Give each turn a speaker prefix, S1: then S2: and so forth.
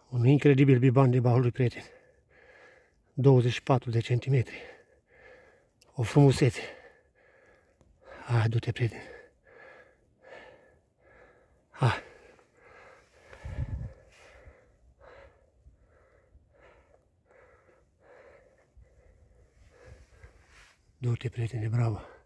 S1: Un incredibil biban de baul lui prieten. 24 de centimetri. O frumusețe. Hai, du-te, prieten. Hai. Du-te, prietene, bravo.